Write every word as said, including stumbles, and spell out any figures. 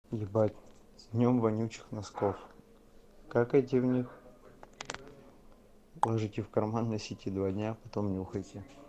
Ебать, с днем вонючих носков. Какайте в них, ложите в карман, носите два дня, потом нюхайте.